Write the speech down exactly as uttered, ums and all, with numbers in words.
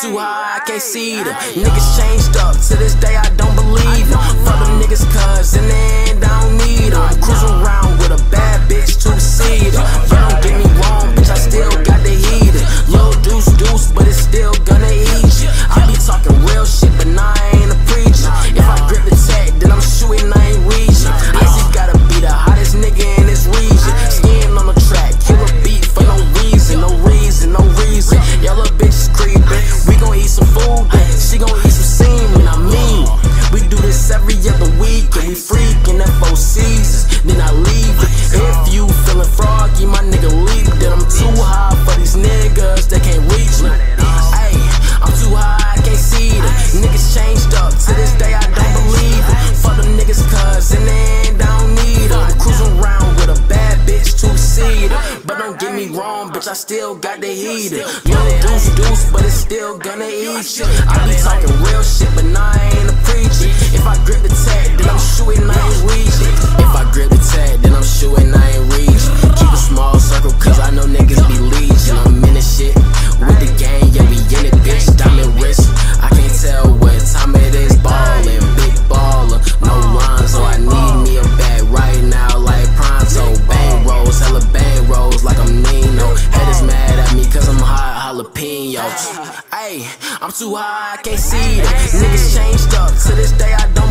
too high, I can't see them. Niggas changed up, to this day I don't believe them. Fuck them niggas cuz in the end I don't need them. Cruising around with a bad bitch, two-seater. You don't get me wrong, bitch, I still got the heater. Lil' deuce deuce, but it's still gonna eat you. I be talking real shit, but nah, I ain't a preacher. If I grip the tag, then I'm shooting, I ain't reaching. Icy gotta be the hottest nigga in this region. Skin on the track, kill a beat for no reason, no reason, no reason. Yellow bitch is creeping. We gon' eat some food, she gon' eat some semen. I mean, we do this every other week, and we freakin' at four seasons. Then I leave it. If you feelin' froggy, my nigga leave it. Then I'm too high for these niggas, they can't reach me. Ayy, I'm too high, I can't see them. Niggas changed up, to this day I don't believe it. Fuck them niggas cuz in the end I don't need them. Cruising around with a bad bitch, two-seater. But don't get me wrong, bitch, I still got the heater. Little deuce deuce, but it's still gonna eat you. I be talking real shit, but nah, I ain't a preacher. If I grip the tag, then I'm shooting, I ain't reaching. If I grip the tag, then I'm shooting, I ain't reaching. Keep a small circle, cause I know niggas be leeching. I'm in this shit with the gang, yeah, we in it, bitch. Diamond wrist, I can't tell what time it is. Ballin', big baller, no lines, so I need me a bag right now, like pronto. Bang rolls, hella bang rolls, like I'm Nino. Head is mad at me, cause I'm hot jalapenos. Ayy, I'm too high, I can't see them. Niggas changed up, to this day I don't